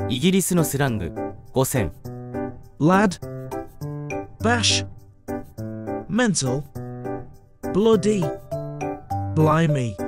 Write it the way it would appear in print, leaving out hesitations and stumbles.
イギリスのスラング5選。 lad, bash, mental, bloody, blimey.